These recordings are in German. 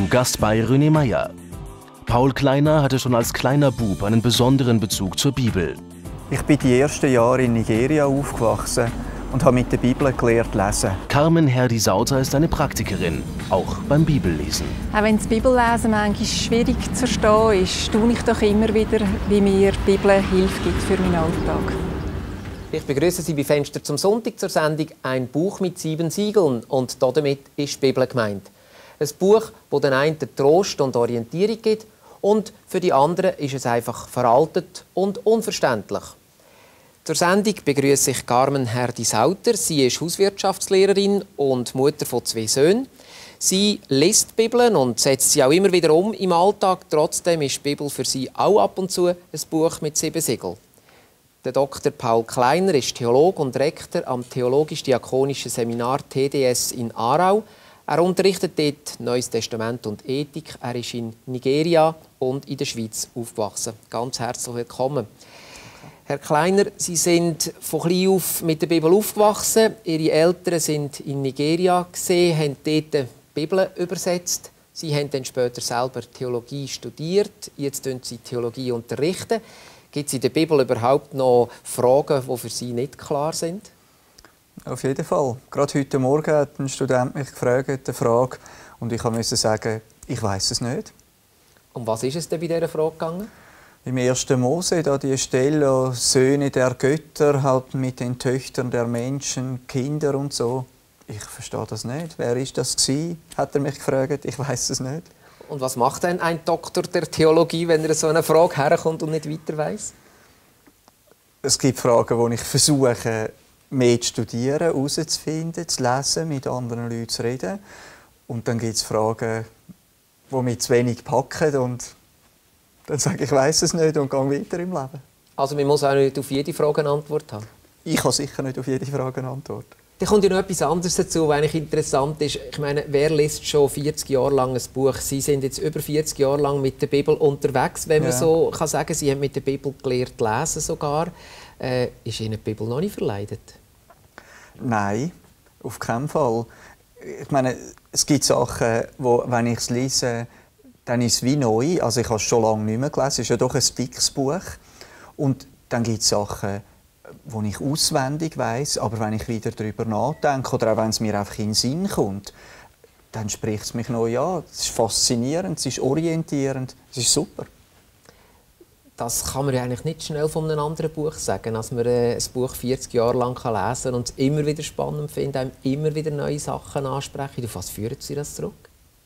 Gast bei René Meyer. Paul Kleiner hatte schon als kleiner Bub einen besonderen Bezug zur Bibel. Ich bin die ersten Jahre in Nigeria aufgewachsen und habe mit der Bibel gelernt lesen. Carmen Herdi-Sauter ist eine Praktikerin, auch beim Bibellesen. Auch wenn das Bibellesen manchmal schwierig zu verstehen ist, staune ich doch immer wieder, wie mir die Bibel Hilfe gibt für meinen Alltag. Ich begrüße Sie bei Fenster zum Sonntag zur Sendung «Ein Buch mit 7 Siegeln» und damit ist die Bibel gemeint. Ein Buch, das den einen Trost und Orientierung gibt und für die anderen ist es einfach veraltet und unverständlich. Zur Sendung begrüße ich Carmen Herdi-Sauter. Sie ist Hauswirtschaftslehrerin und Mutter von 2 Söhnen. Sie liest die Bibel und setzt sie auch immer wieder um im Alltag. Trotzdem ist die Bibel für sie auch ab und zu ein Buch mit 7 Siegeln. Der Dr. Paul Kleiner ist Theologe und Rektor am Theologisch-Diakonischen Seminar TDS in Aarau. Er unterrichtet dort Neues Testament und Ethik. Er ist in Nigeria und in der Schweiz aufgewachsen. Ganz herzlich willkommen. Herr Kleiner, Sie sind von klein auf mit der Bibel aufgewachsen. Ihre Eltern sind in Nigeria, haben dort die Bibel übersetzt. Sie haben dann später selber Theologie studiert. Jetzt unterrichten Sie Theologie. Gibt es in der Bibel überhaupt noch Fragen, die für Sie nicht klar sind? Auf jeden Fall. Gerade heute Morgen hat ein Student mich gefragt, eine Frage, und ich musste sagen, ich weiß es nicht. Um was ist es denn bei dieser Frage gegangen? Im 1. Mose, da die Stelle, Söhne der Götter halt mit den Töchtern der Menschen, Kinder und so. Ich verstehe das nicht. Wer ist das gewesen? Hat er mich gefragt. Ich weiß es nicht. Und was macht denn ein Doktor der Theologie, wenn er so eine Frage herkommt und nicht weiter weiss? Es gibt Fragen, die ich versuche, mehr zu studieren, herauszufinden, zu lesen, mit anderen Leuten zu reden. Und dann gibt es Fragen, die mich zu wenig packen. Und dann sage ich weiss es nicht und gehe weiter im Leben. Also man muss auch nicht auf jede Frage eine Antwort haben? Ich habe sicher nicht auf jede Frage eine Antwort. Dann kommt ja noch etwas anderes dazu, was eigentlich interessant ist. Ich meine, wer liest schon 40 Jahre lang ein Buch? Sie sind jetzt über 40 Jahre lang mit der Bibel unterwegs, wenn man so kann sagen. Sie haben mit der Bibel gelernt lesen sogar. Ist Ihnen die Bibel noch nicht verleidet? Nein, auf keinen Fall. Ich meine, es gibt Sachen, wo, wenn ich es lese, dann ist es wie neu. Also ich habe es schon lange nicht mehr gelesen. Es ist ja doch ein dickes Buch. Und dann gibt es Sachen, die ich auswendig weiss, aber wenn ich wieder darüber nachdenke oder auch wenn es mir einfach in den Sinn kommt, dann spricht es mich neu an. Es ist faszinierend, es ist orientierend, es ist super. Das kann man ja eigentlich nicht schnell von einem anderen Buch sagen, dass man ein Buch 40 Jahre lang lesen kann und es immer wieder spannend findet, einem immer wieder neue Sachen ansprechen. Auf was führen Sie das zurück?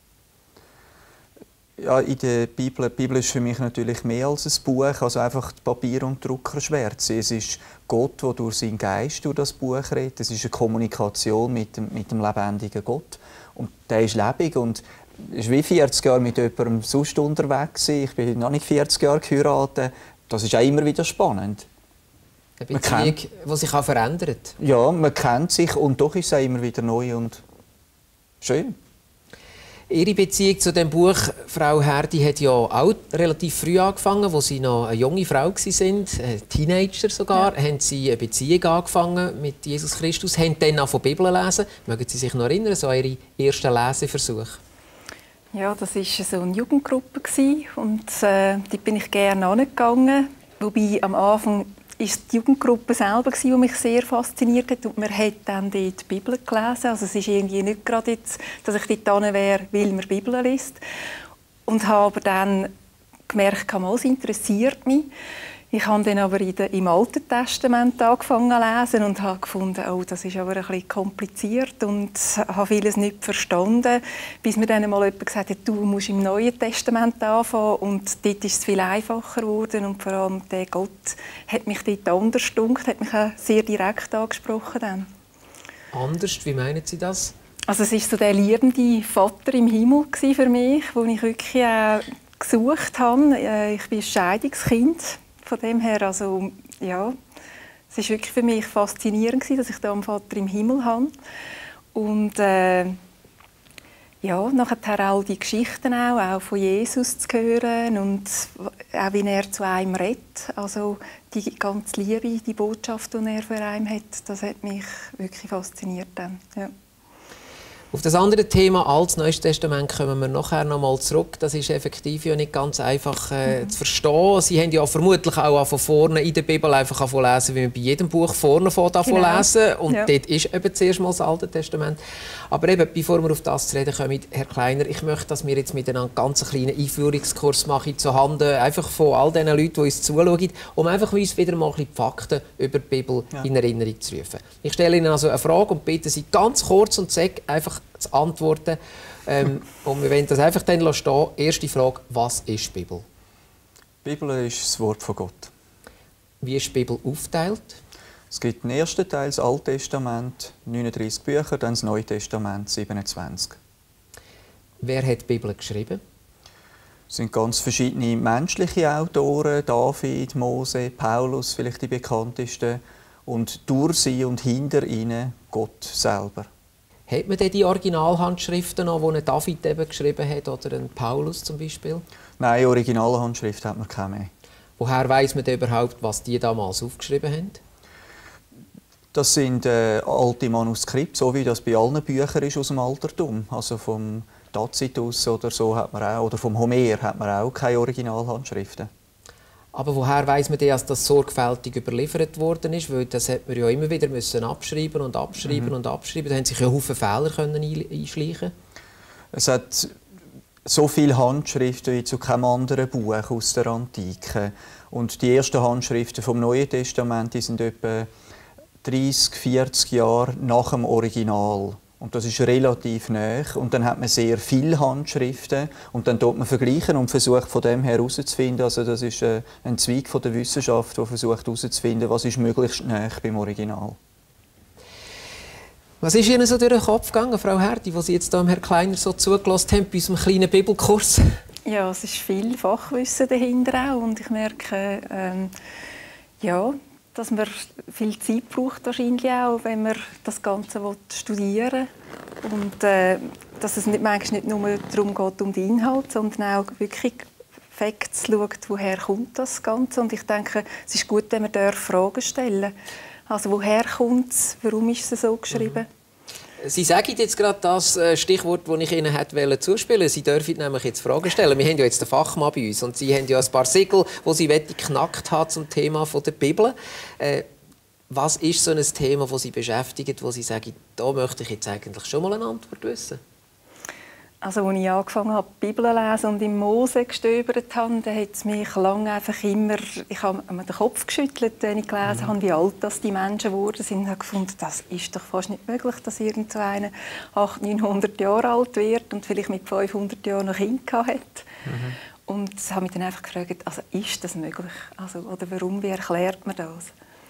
Ja, in der Bibel, die Bibel ist für mich natürlich mehr als ein Buch, also einfach Papier und Druckerschwärze. Es ist Gott, der durch seinen Geist durch das Buch redet. Es ist eine Kommunikation mit dem lebendigen Gott. Und der ist lebendig und ist wie 40 Jahre mit jemandem sonst unterwegs. Ich bin noch nicht 40 Jahre geheiratet. Das ist auch immer wieder spannend. Eine Beziehung, die sich auch verändert. Ja, man kennt sich und doch ist es auch immer wieder neu und schön. Ihre Beziehung zu dem Buch, Frau Herdi, hat ja auch relativ früh angefangen, als Sie noch eine junge Frau waren, Teenager sogar. Ja. Haben Sie eine Beziehung angefangen mit Jesus Christus, haben dann auch von der Bibel lesen. Mögen Sie sich noch erinnern, so Ihre ersten Leseversuche? Ja, das war so eine Jugendgruppe und dort bin ich gerne angegangen. Wobei am Anfang ist die Jugendgruppe selber, die mich sehr fasziniert hat. Und man hat dann dort die Bibel gelesen. Also es ist irgendwie nicht gerade jetzt, dass ich dort wäre, weil man die Bibel liest. Und habe aber dann gemerkt, es interessiert mich. Ich habe dann aber im Alten Testament angefangen zu lesen und habe gefunden, oh, das ist aber ein bisschen kompliziert und habe vieles nicht verstanden, bis mir dann einmal jemand gesagt hat, du musst im Neuen Testament anfangen und dort ist es viel einfacher geworden und vor allem der Gott hat mich dort anders gedunkt, hat mich auch sehr direkt angesprochen dann. Anders? Wie meinen Sie das? Also es war so der liebende Vater im Himmel für mich, den ich wirklich gesucht habe. Ich bin ein Scheidungskind. Von dem her, also, ja, es war wirklich für mich faszinierend, dass ich da einen Vater im Himmel habe. Und ja, nachher all die Geschichten auch von Jesus zu hören und auch wie er zu einem redet. Also die ganze Liebe, die Botschaft, die er für einen hat, das hat mich wirklich fasziniert dann. Ja. Auf das andere Thema, Altes Neues Testament, kommen wir nachher noch mal zurück. Das ist effektiv ja nicht ganz einfach zu verstehen. Sie haben ja vermutlich auch von vorne in der Bibel einfach lesen, wie man bei jedem Buch vorne lesen. Und dort ist eben zuerst mal das Alte Testament. Aber eben, bevor wir auf das zu reden kommen, Herr Kleiner, ich möchte, dass wir jetzt miteinander ganz einen kleinen Einführungskurs machen zu Handen, einfach von all den Leuten, die uns zuschauen, um einfach uns wieder mal ein bisschen die Fakten über die Bibel in Erinnerung zu rufen. Ich stelle Ihnen also eine Frage und bitte Sie ganz kurz und zack einfach zu antworten. Und wir wollen das einfach dann stehen. Erste Frage, was ist die Bibel? Die Bibel ist das Wort von Gott. Wie ist die Bibel aufgeteilt? Es gibt den ersten Teil, das Alte Testament, 39 Bücher, dann das Neue Testament, 27. Wer hat die Bibel geschrieben? Es sind ganz verschiedene menschliche Autoren, David, Mose, Paulus, vielleicht die bekanntesten, und durch sie und hinter ihnen Gott selber. Hat man denn die Originalhandschriften noch, die ein David eben geschrieben hat, oder ein Paulus zum Beispiel? Nein, Originalhandschrift hat man keine mehr. Woher weiss man denn überhaupt, was die damals aufgeschrieben haben? Das sind alte Manuskripte, so wie das bei allen Büchern ist aus dem Altertum. Also vom Tacitus oder so hat man auch, oder vom Homer hat man auch keine Originalhandschriften. Aber woher weiss man denn, dass das sorgfältig überliefert worden ist? Weil das hat man ja immer wieder müssen abschreiben und abschreiben und abschreiben. Da haben sich ja Haufen Fehler einschleichen. Es hat so viele Handschriften wie zu keinem anderen Buch aus der Antike. Und die ersten Handschriften vom Neuen Testament die sind etwa 30, 40 Jahre nach dem Original. Und das ist relativ nah. Und dann hat man sehr viele Handschriften. Und dann tut man vergleichen und versucht von dem herauszufinden. Also das ist ein Zweig von der Wissenschaft, der versucht herauszufinden, was ist möglichst nah beim Original. Was ist Ihnen so durch den Kopf gegangen, Frau Herdi, wo Sie jetzt da Herrn Kleiner so zugelassen haben bei unserem kleinen Bibelkurs? Ja, es ist viel Fachwissen dahinter auch. Und ich merke, dass man viel Zeit braucht wahrscheinlich auch, wenn man das Ganze studieren will. Und dass es manchmal nicht nur darum geht, um den Inhalt, sondern auch wirklich Facts schaut, woher kommt das Ganze. Und ich denke, es ist gut, wenn man Fragen stellen darf. Also woher kommt es, warum ist es so geschrieben? Sie sagen jetzt gerade das Stichwort, das ich Ihnen hätte zuspielen wollte. Sie dürfen nämlich jetzt Fragen stellen. Wir haben ja jetzt den Fachmann bei uns und Sie haben ja ein paar Siegel, die Sie geknackt haben zum Thema der Bibel. Was ist so ein Thema, das Sie beschäftigt, wo Sie sagen, da möchte ich jetzt eigentlich schon mal eine Antwort wissen? Also, als ich angefangen habe, die Bibel zu lesen und im Mose gestöbert habe, da hat es mich lange einfach immer... Ich habe mir den Kopf geschüttelt, wenn ich gelesen habe, wie alt das die Menschen geworden sind. Ich habe gefunden, das ist doch fast nicht möglich, dass irgendeiner 800, 900 Jahre alt wird und vielleicht mit 500 Jahren noch Kind hat. Und ich habe mich dann einfach gefragt, also, ist das möglich? Also, oder warum, wie erklärt man das?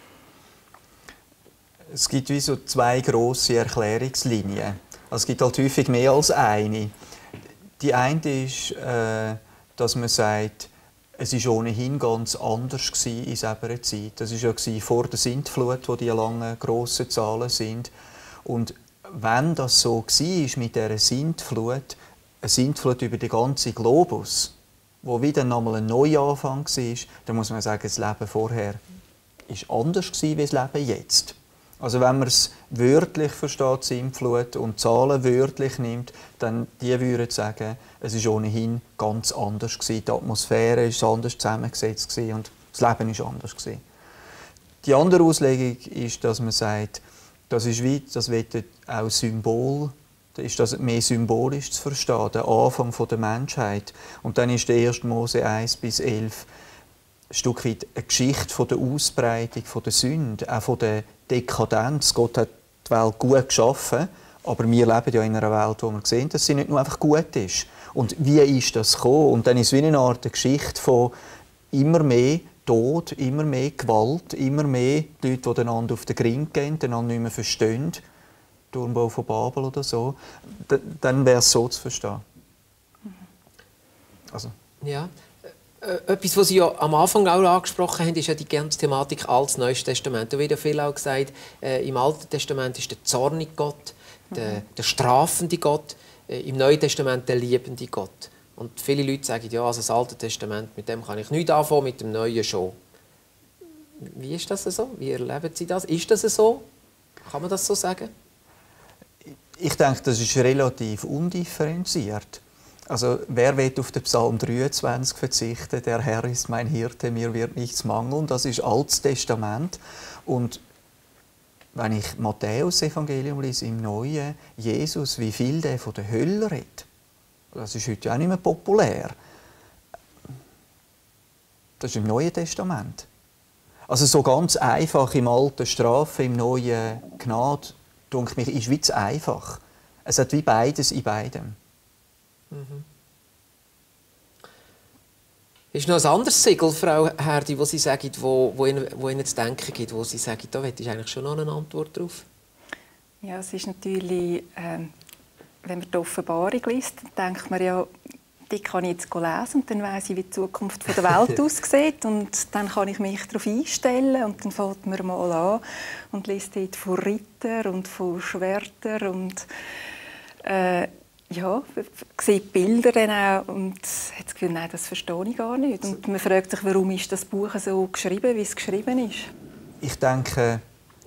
Es gibt wie so zwei grosse Erklärungslinien. Also es gibt halt häufig mehr als eine. Die eine ist, dass man sagt, es war ohnehin ganz anders in dieser Zeit. Das war ja vor der Sintflut, wo die langen, grossen Zahlen sind. Und wenn das so war mit dieser Sintflut, eine Sintflut über den ganzen Globus, wo wieder einmal ein Neuanfang war, dann muss man sagen, das Leben vorher war anders als das Leben jetzt. Also wenn man es wörtlich versteht, Sintflut, und Zahlen wörtlich nimmt, dann die würden sagen, es war ohnehin ganz anders gewesen. Die Atmosphäre war anders zusammengesetzt und das Leben war anders gewesen. Die andere Auslegung ist, dass man sagt, das ist wie, das wird auch Symbol, ist das mehr symbolisch zu verstehen, der Anfang der Menschheit. Und dann ist der 1. Mose 1 bis 11 ein Stück weit eine Geschichte von der Ausbreitung der Sünde, auch von der Dekadenz. Gott hat die Welt gut geschaffen, aber wir leben ja in einer Welt, wo wir sehen, dass sie nicht nur einfach gut ist. Und wie ist das gekommen? Und dann ist es wie eine Art Geschichte von immer mehr Tod, immer mehr Gewalt, immer mehr Leute, die einander auf den Grind gehen, einander nicht mehr verstehen. Turmbau von Babel oder so. Dann wäre es so zu verstehen. Also. Ja. Etwas, was Sie ja am Anfang auch angesprochen haben, ist ja die ganze Thematik Altes Neues Testament. Da wird ja viel auch gesagt, im Alten Testament ist der zornige Gott, der strafende Gott, im Neuen Testament der liebende Gott. Und viele Leute sagen, ja, also das Alte Testament, mit dem kann ich nichts anfangen, mit dem Neuen schon. Wie ist das so? Wie erleben Sie das? Ist das so? Kann man das so sagen? Ich denke, das ist relativ undifferenziert. Also, wer will auf den Psalm 23 verzichten? Der Herr ist mein Hirte, mir wird nichts mangeln. Das ist Altes Testament. Und wenn ich Matthäus-Evangelium lese, im Neuen, Jesus, wie viel der von der Hölle redet, das ist heute auch nicht mehr populär. Das ist im Neuen Testament. Also so ganz einfach im Alten Strafe, im Neuen Gnade, denke ich, ist wie zu einfach. Es hat wie beides in beidem. Ist noch ein anderes Siegel, Frau Herdi, wo Sie sagen, wo Ihnen zu denken gibt, wo Sie sagen, da hätte ich eigentlich schon noch eine Antwort drauf? Ja, es ist natürlich, wenn man die Offenbarung liest, dann denkt man ja, die kann ich jetzt lesen und dann weiss ich, wie die Zukunft der Welt aussieht und dann kann ich mich darauf einstellen und dann fängt man mal an und liest dort von Ritter und von Schwertern und ja, sieht Bilder dann auch und hat das Gefühl, nein, das verstehe ich gar nicht. Und man fragt sich, warum ist das Buch so geschrieben, wie es geschrieben ist? Ich denke,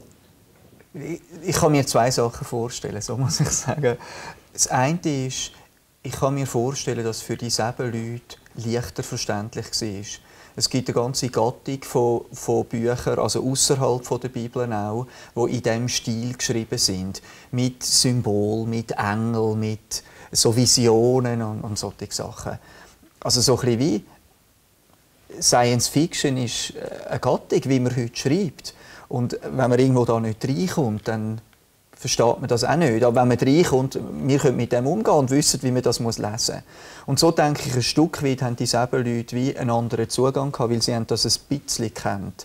ich kann mir zwei Sachen vorstellen, so muss ich sagen. Das eine ist, ich kann mir vorstellen, dass für die 7 Leute leichter verständlich war. Es gibt eine ganze Gattung von Büchern, also außerhalb der Bibel auch, die in diesem Stil geschrieben sind. Mit Symbol, mit Engel, mit so Visionen und solche Sachen. Also so ein bisschen wie Science Fiction ist eine Gattung, wie man heute schreibt. Und wenn man irgendwo da nicht reinkommt, dann versteht man das auch nicht. Aber wenn man reinkommt, wir können mit dem umgehen und wissen, wie man das lesen muss. Und so denke ich, ein Stück weit haben die 7 Leute wie einen anderen Zugang gehabt, weil sie das ein bisschen kennt.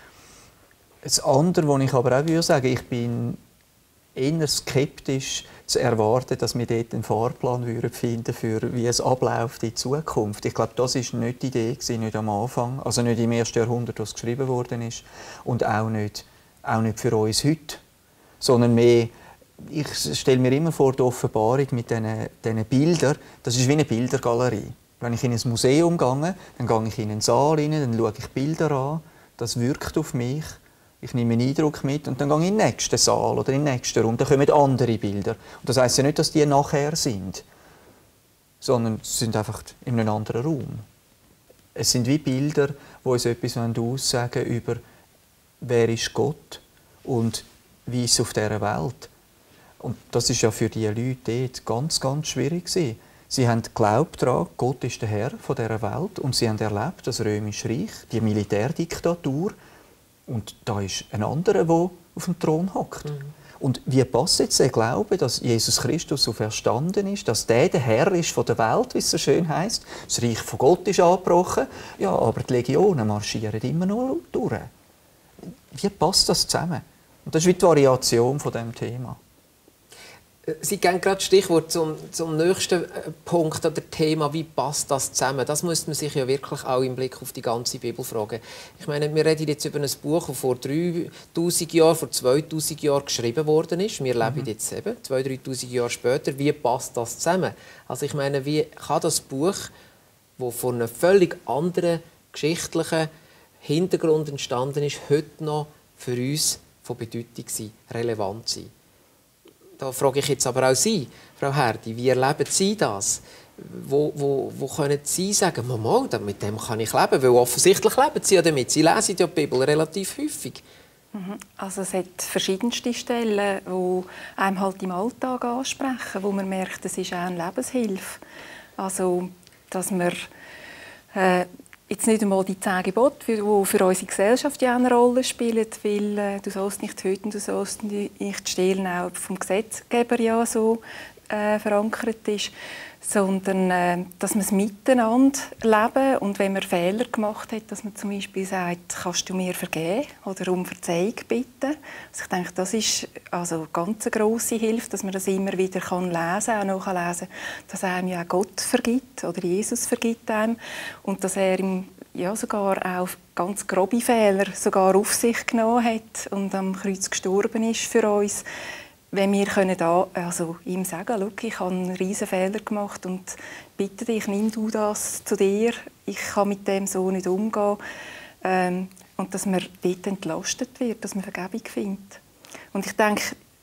Das andere, was ich aber auch würde sagen, ich bin eher skeptisch zu erwarten, dass wir dort einen Fahrplan finden für wie es abläuft in Zukunft. Ich glaube, das war nicht die Idee, nicht am Anfang, also nicht im ersten Jahrhundert, als es geschrieben worden ist, und auch nicht für uns heute. Sondern mehr, ich stelle mir immer vor, die Offenbarung mit diesen Bildern, das ist wie eine Bildergalerie. Wenn ich in ein Museum gehe, dann gehe ich in einen Saal rein, dann schaue ich Bilder an, das wirkt auf mich, ich nehme einen Eindruck mit und dann gehe ich in den nächsten Saal oder in den nächsten Raum, dann kommen andere Bilder. Und das heisst ja nicht, dass die nachher sind, sondern sie sind einfach in einem anderen Raum. Es sind wie Bilder, die uns etwas aussagen über, wer ist Gott und wie ist es auf dieser Welt. Und das ist ja für die Leute dort ganz, ganz schwierig gewesen. Sie haben geglaubt daran, Gott ist der Herr dieser Welt und sie haben erlebt, das Römische Reich, die Militärdiktatur, und da ist ein anderer, der auf dem Thron hockt. Und wie passt jetzt der Glaube, dass Jesus Christus so verstanden ist, dass der Herr ist von der Welt, wie es so schön heisst. Das Reich von Gott ist angebrochen, ja, aber die Legionen marschieren immer noch durch. Wie passt das zusammen? Und das ist wie die Variation von diesem Thema. Sie geben gerade Stichwort zum nächsten Punkt oder Thema, wie passt das zusammen? Das muss man sich ja wirklich auch im Blick auf die ganze Bibel fragen. Ich meine, wir reden jetzt über ein Buch, das vor 3000 Jahren, vor 2000 Jahren geschrieben worden ist. Wir leben jetzt eben 2000, 3000 Jahre später. Wie passt das zusammen? Also ich meine, wie kann das Buch, das von einem völlig anderen geschichtlichen Hintergrund entstanden ist, heute noch für uns von Bedeutung sein, relevant sein? Da frage ich jetzt aber auch Sie, Frau Herdi, wie erleben Sie das? Wo können Sie sagen, Mama, mit dem kann ich leben? Weil offensichtlich leben Sie ja damit. Sie lesen ja die Bibel relativ häufig. Also es hat verschiedenste Stellen, die einem halt im Alltag ansprechen, wo man merkt, es ist auch eine Lebenshilfe. Also, dass wir jetzt nicht einmal die 10 Gebote, die für unsere Gesellschaft ja eine Rolle spielen, weil du sollst nicht töten, du sollst nicht stehlen, auch vom Gesetzgeber ja so verankert ist, sondern dass man es miteinander leben und wenn man Fehler gemacht hat, dass man zum Beispiel sagt, kannst du mir vergeben oder um Verzeihung bitten. Also ich denke, das ist also ganz eine grosse Hilfe, dass man das immer wieder lesen kann, auch nachlesen, dass einem ja Gott vergibt oder Jesus vergibt einem und dass er ihm ja sogar auch ganz grobe Fehler sogar auf sich genommen hat und am Kreuz gestorben ist für uns. Wenn wir können ihm sagen, schau, ich habe einen riesen Fehler gemacht und bitte dich, nimm du das zu dir, ich kann mit dem so nicht umgehen. Und dass man dort entlastet wird, dass man Vergebung findet. Und ich denke,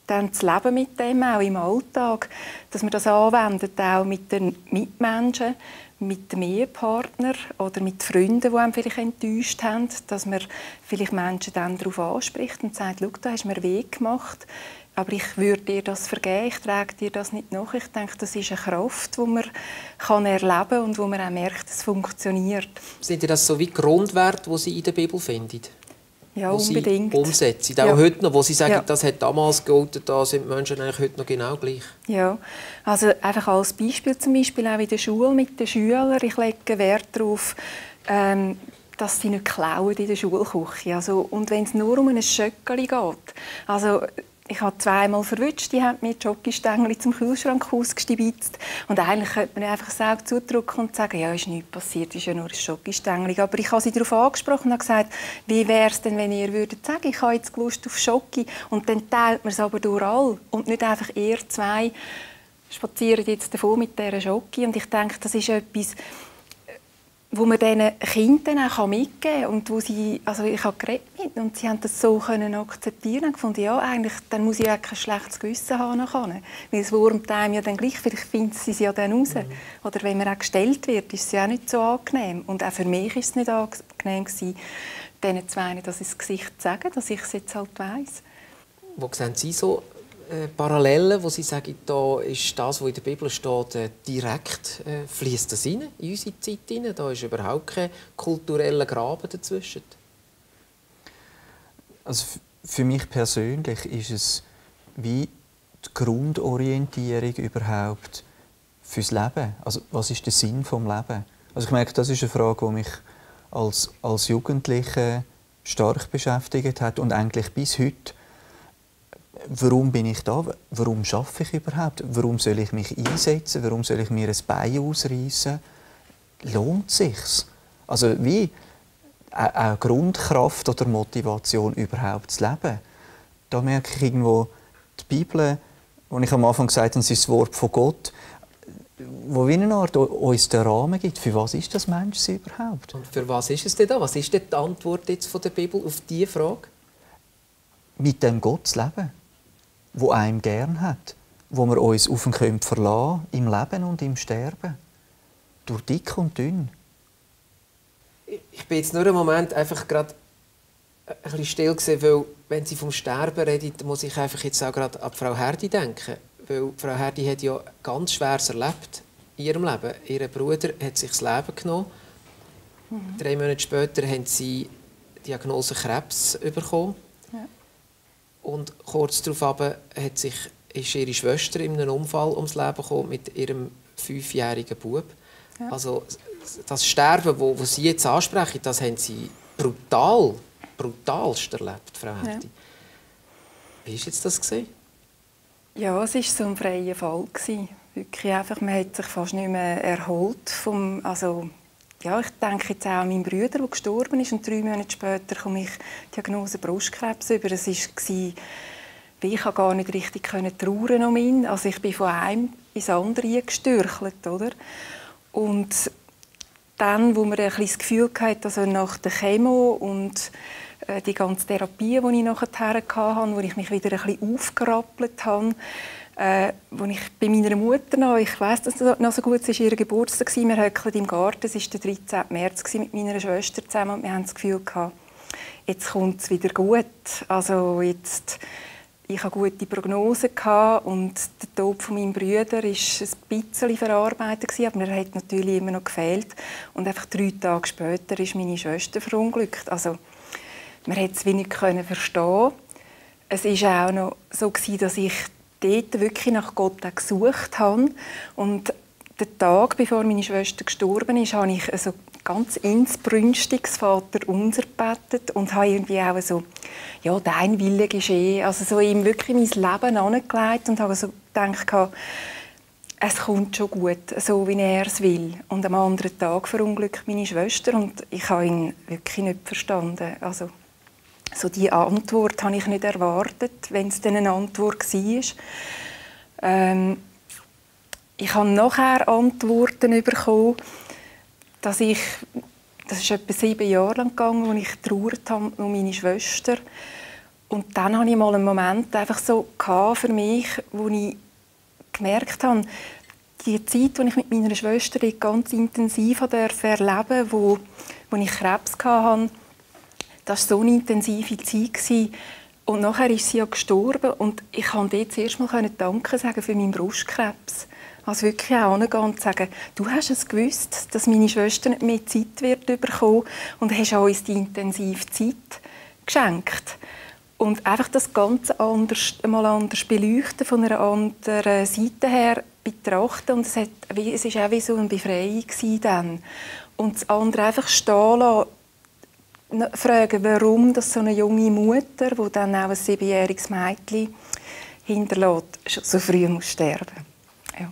dann zu leben mit dem, auch im Alltag, dass wir das anwenden, auch mit den Mitmenschen, mit dem Ehepartner oder mit Freunden, die einen vielleicht enttäuscht haben, dass man vielleicht Menschen dann darauf anspricht und sagt, «Schau, da hast du mir weh gemacht, aber ich würde dir das vergeben, ich trage dir das nicht nach.» Ich denke, das ist eine Kraft, die man erleben kann und wo man auch merkt, es funktioniert. Sind das so wie Grundwerte, die Sie in der Bibel finden? Ja, wo unbedingt. Sie umsetzen, auch heute noch, wo Sie sagen, das hat damals gegolten, da sind die Menschen eigentlich heute noch genau gleich. Ja, also einfach als Beispiel zum Beispiel auch in der Schule mit den Schülern. Ich lege Wert darauf, dass sie nicht klauen in der Schulküche. Also, und wenn es nur um ein Schöckeli geht. Also, ich habe zweimal verwünscht, die haben mir die Schokostängel zum Kühlschrank ausgestibitzt. Und eigentlich könnte man einfach das Auge zudrücken und sagen, ja, ist nichts passiert, ist ja nur ein Schokostängel. Aber ich habe sie darauf angesprochen und habe gesagt, wie wäre es denn, wenn ihr würdet sagen, ich habe jetzt Lust auf Schoki, und dann teilt man es aber durch alle. Und nicht einfach ihr zwei spazieren jetzt davon mit dieser Schoki. Und ich denke, das ist etwas, wo man diesen Kindern auch mitgeben kann. Und wo sie, also ich habe geredet mit und sie haben das so akzeptieren und gefunden, ja, eigentlich, dann muss ich auch kein schlechtes Gewissen haben nachher. Weil es wurmt einem ja dann gleich, vielleicht finden sie es ja dann raus. Oder wenn man auch gestellt wird, ist es ja auch nicht so angenehm. Und auch für mich war es nicht angenehm gewesen, diesen zwei das ins Gesicht zu sagen, dass ich es jetzt halt weiss. Wo sehen Sie so Parallelen, wo Sie sagen, da ist das, was in der Bibel steht, direkt fließt das rein, in unsere Zeit hinein? Da ist überhaupt kein kultureller Graben dazwischen. Also für mich persönlich ist es wie die Grundorientierung überhaupt fürs Leben. Also was ist der Sinn des Lebens? Also ich merke, das ist eine Frage, die mich als Jugendliche stark beschäftigt hat und eigentlich bis heute. Warum bin ich da? Warum arbeite ich überhaupt? Warum soll ich mich einsetzen? Warum soll ich mir ein Bein ausreißen? Lohnt es sich? Also wie eine Grundkraft oder Motivation überhaupt zu leben. Da merke ich irgendwo die Bibel, wo ich am Anfang gesagt habe, es ist das Wort von Gott, wo wie eine Art uns den Rahmen gibt. Für was ist das Menschsein überhaupt? Und für was ist es denn da? Was ist denn die Antwort jetzt von der Bibel auf diese Frage? Mit dem Gott zu leben, der einem gern hat, wo wir uns auf ihn verlassen können, im Leben und im Sterben. Durch dick und dünn. Ich bin jetzt nur einen Moment einfach gerade ein bisschen still gewesen, weil, wenn Sie vom Sterben reden, muss ich einfach jetzt auch gerade an Frau Herdi denken. Weil Frau Herdi hat ja ganz Schweres erlebt in ihrem Leben. Ihr Bruder hat sich das Leben genommen. 3 Monate später haben sie die Diagnose Krebs bekommen. Ja. Und kurz darauf ist ihre Schwester in einem Unfall ums Leben gekommen mit ihrem 5-jährigen Bub. Ja. Also das Sterben, das Sie jetzt ansprechen, das haben Sie brutalst erlebt, Frau Herdi. Ja. Wie war jetzt das? Ja, es war so ein freier Fall. Wirklich einfach, man hat sich fast nicht mehr erholt. Ja, ich denke jetzt auch an meinen Bruder, der gestorben ist. Und 3 Monate später komme ich die Diagnose Brustkrebs über. Es war, ich konnte gar nicht richtig trauern um ihn. Also ich bin von einem ins andere gestürchelt, oder? Und dann, wo man ein bisschen das Gefühl hatte, also nach der Chemo und die ganze Therapie, die ich nachher hatte, wo ich mich wieder ein bisschen aufgerappelt habe, wo ich bei meiner Mutter noch, ich weiss, dass das noch so gut ist, ihr Geburtstag war, wir hockeln im Garten, es war der 13. März mit meiner Schwester zusammen und wir haben das Gefühl gehabt, jetzt kommt es wieder gut. Also jetzt, ich hatte gute Prognosen und der Tod von meinem Bruder war ein bisschen verarbeitet, aber mir hat natürlich immer noch gefehlt. Und einfach 3 Tage später ist meine Schwester verunglückt. Also, man konnte es nicht verstehen. Es war auch noch so, dass ich dort wirklich nach Gott gesucht habe. Und den Tag, bevor meine Schwester gestorben ist, habe ich also ganz inbrünstiges Vaterunser gebetet und habe irgendwie auch so, ja, dein Wille geschehe, also so ihm wirklich mein Leben angelegt und habe so gedacht, es kommt schon gut, so wie er es will. Und am anderen Tag verunglückt meine Schwester und ich habe ihn wirklich nicht verstanden. Also, so die Antwort habe ich nicht erwartet, wenn es dann eine Antwort war. Ich habe nachher Antworten bekommen, das ist etwa 7 Jahre lang gegangen, als ich getrauert habe um meine Schwester. Und dann hatte ich mal einen Moment einfach so für mich, wo ich gemerkt habe, die Zeit, die ich mit meiner Schwester ganz intensiv erleben durfte, wo ich Krebs hatte, das war so eine intensive Zeit. Und nachher ist sie ja gestorben und ich konnte dort zuerst mal Danke sagen für meinen Brustkrebs. Also wirklich auch hingehen und sagen, du hast es gewusst, dass meine Schwester nicht mehr Zeit wird bekommen und hast uns die intensive Zeit geschenkt. Und einfach das Ganze mal anders beleuchten, von einer anderen Seite her betrachten. Und es war auch wie so eine Befreiung dann. Und das andere einfach stehen lassen, fragen, warum das so eine junge Mutter, die dann auch ein 7-jähriges Mädchen hinterlässt, so früh muss sterben. Ja.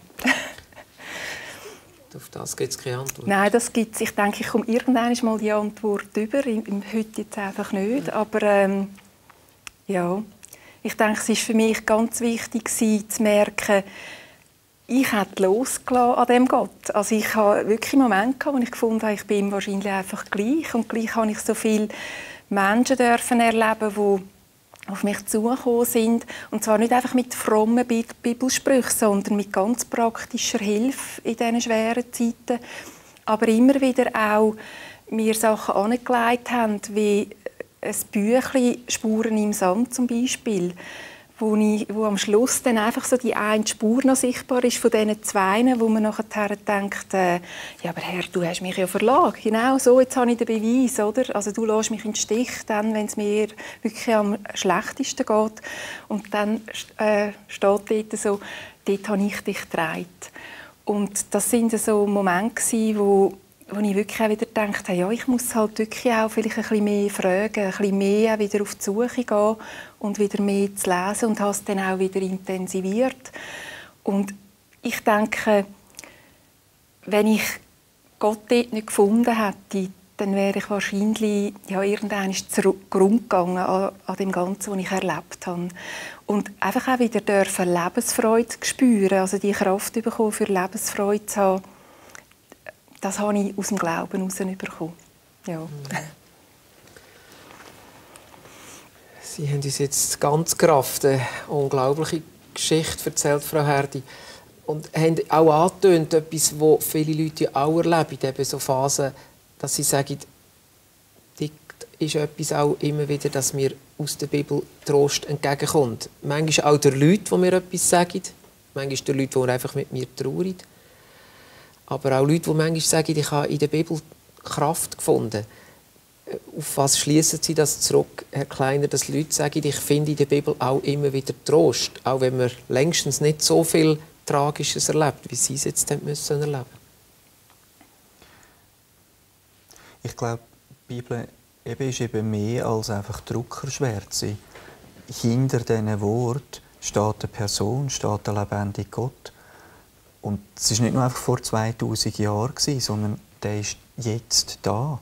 Auf das gibt es keine Antwort? Nein, das gibt's. Ich denke, ich komme irgendwann mal die Antwort über. Heute jetzt einfach nicht. Aber ja, ich denke, es war für mich ganz wichtig, zu merken, ich hätte losgelassen an dem Gott. Also ich hatte wirklich Momente, wo ich gefunden habe, ich bin ihm wahrscheinlich einfach gleich. Und gleich habe ich so viele Menschen erleben, die auf mich zugekommen sind. Und zwar nicht einfach mit frommen Bibelsprüchen, sondern mit ganz praktischer Hilfe in diesen schweren Zeiten. Aber immer wieder auch mir Sachen angelegt haben, wie ein Büchlein «Spuren im Sand» zum Beispiel, wo am Schluss dann einfach so die eine Spur noch sichtbar ist von diesen zwei, wo man nachher denkt, ja, aber Herr, du hast mich ja verlassen. Genau so, jetzt habe ich den Beweis, oder? Also du lässt mich in den Stich, dann, wenn es mir wirklich am schlechtesten geht. Und dann steht dort so, dort habe ich dich getragen. Und das sind so Momente, wo ich wirklich auch wieder gedacht habe, ja, ich muss halt wirklich auch vielleicht ein bisschen mehr fragen, ein bisschen mehr wieder auf die Suche gehen und wieder mehr zu lesen und habe es dann auch wieder intensiviert. Und ich denke, wenn ich Gott dort nicht gefunden hätte, dann wäre ich wahrscheinlich irgendwann zugrunde gegangen an dem Ganzen, was ich erlebt habe. Und einfach auch wieder Lebensfreude spüren, also die Kraft bekommen, für Lebensfreude zu haben. Das habe ich aus dem Glauben herausbekommen. Ja. Sie haben uns jetzt ganz Kraft eine unglaubliche Geschichte erzählt, Frau Herdi. Und haben auch angetönt, etwas, was viele Leute auch erleben, eben so Phasen, dass sie sagen, das ist etwas auch immer wieder, dass mir aus der Bibel Trost entgegenkommt. Manchmal auch der Leute, die mir etwas sagen. Manchmal der Leute, die einfach mit mir trauern. Aber auch Leute, die manchmal sagen, ich habe in der Bibel Kraft gefunden. Auf was schließen Sie das zurück, Herr Kleiner, dass Leute sagen, ich finde in der Bibel auch immer wieder Trost, auch wenn man längstens nicht so viel Tragisches erlebt, wie Sie es jetzt müssen erleben? Ich glaube, die Bibel ist eben mehr als einfach Druckerschwärze. Hinter diesen Worten steht eine Person, steht der lebendige Gott. Und es war nicht nur einfach vor 2000 Jahren, sondern der ist jetzt da.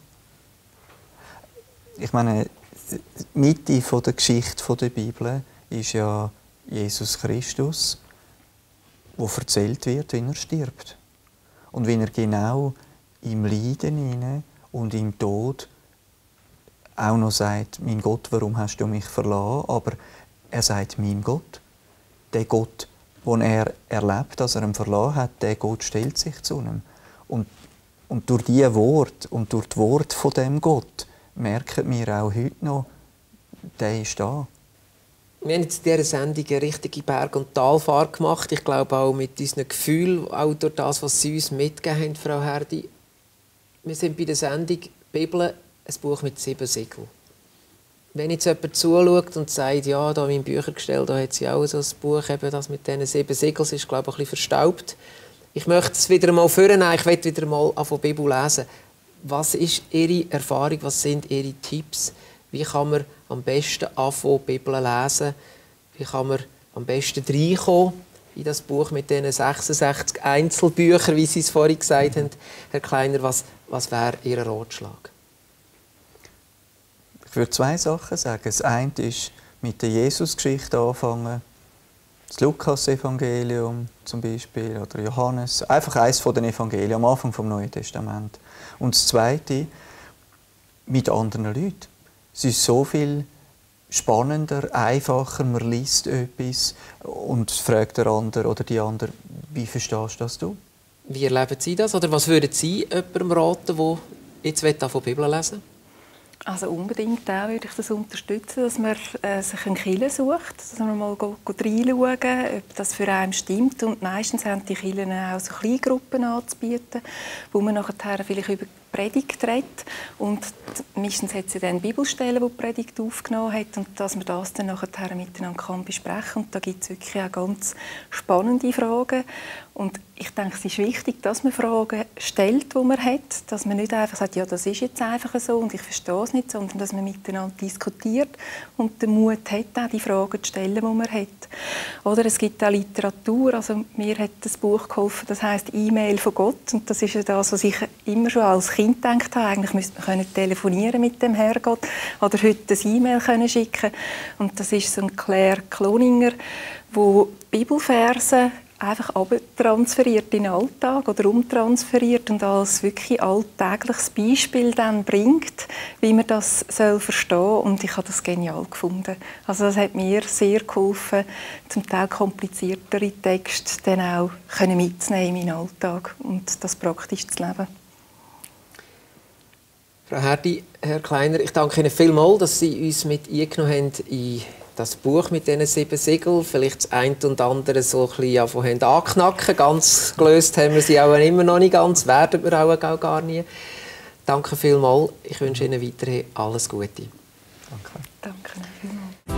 Ich meine, die Mitte der Geschichte der Bibel ist ja Jesus Christus, wo erzählt wird, wie er stirbt. Und wie er genau im Leiden und im Tod auch noch sagt, mein Gott, warum hast du mich verlassen? Aber er sagt, mein Gott, der Gott, den er erlebt, dass er ihn verlassen hat, der Gott stellt sich zu ihm. Und durch diese Worte und durch die Worte von dem Gott merken wir auch heute noch, der ist da. Wir haben jetzt in dieser Sendung eine richtige Berg- und Talfahrt gemacht. Ich glaube auch mit unseren Gefühlen, auch durch das, was Sie uns mitgegeben haben, Frau Herdi. Wir sind bei der Sendung «Bibel», ein Buch mit 7 Siegeln. Wenn jetzt jemand zuschaut und sagt, ja, da in meinem Büchergestell, da hat sie auch so ein Buch, eben das mit diesen 7 Siegeln, ist, glaube ich, ein bisschen verstaubt. Ich möchte es wieder mal vornehmen, ich möchte wieder mal von der Bibel lesen. Was ist Ihre Erfahrung, was sind Ihre Tipps? Wie kann man am besten anfangen, die Bibel lesen? Wie kann man am besten reinkommen in das Buch mit diesen 66 Einzelbüchern, wie Sie es vorhin gesagt haben? Herr Kleiner, was wäre Ihr Ratschlag? Ich würde 2 Sachen sagen. Das eine ist, mit der Jesus-Geschichte anfangen. Das Lukas-Evangelium zum Beispiel oder Johannes. Einfach eines von den Evangelien am Anfang vom Neuen Testament. Und das Zweite, mit anderen Leuten. Es ist so viel spannender, einfacher, man liest etwas und fragt der andere oder die andere, wie verstehst du das du? Wie erleben Sie das? Oder was würden Sie jemandem raten, der jetzt von Bibel lesen will? Also unbedingt auch würde ich das unterstützen, dass man sich einen Kirche sucht, dass man mal reinschauen, ob das für einen stimmt. Und meistens haben die Kirchen auch so Kleingruppen anzubieten, wo man nachher vielleicht über die Predigt redet. Und meistens hat sie dann Bibelstellen, wo die Predigt aufgenommen hat, und dass man das dann nachher miteinander besprechen kann. Und da gibt es wirklich auch ganz spannende Fragen. Und ich denke, es ist wichtig, dass man Fragen stellt, die man hat, dass man nicht einfach sagt, ja, das ist jetzt einfach so und ich verstehe es nicht, sondern dass man miteinander diskutiert und den Mut hat, auch die Fragen zu stellen, die man hat. Oder es gibt auch Literatur, also mir hat das Buch geholfen, das heisst «E-Mail von Gott», und das ist ja das, was ich immer schon als Kind gedacht habe, eigentlich müsste man telefonieren mit dem Herrgott oder heute ein E-Mail schicken. Und das ist so ein Claire Cloninger, wo Bibelverse einfach transferiert in den Alltag oder umtransferiert und als wirklich alltägliches Beispiel dann bringt, wie man das verstehen soll. Und ich habe das genial gefunden. Also das hat mir sehr geholfen, zum Teil kompliziertere Texte dann auch mitzunehmen in meinen Alltag und das praktisch zu leben. Frau Herdi, Herr Kleiner, ich danke Ihnen vielmals, dass Sie uns mit eingenommen haben in das Buch mit diesen 7 Siegeln. Vielleicht das eine und andere so ein bisschen anknacken. Ganz gelöst haben wir sie auch immer noch nicht ganz, werden wir auch gar nie. Danke vielmals. Ich wünsche Ihnen weiterhin alles Gute. Danke. Danke vielmals.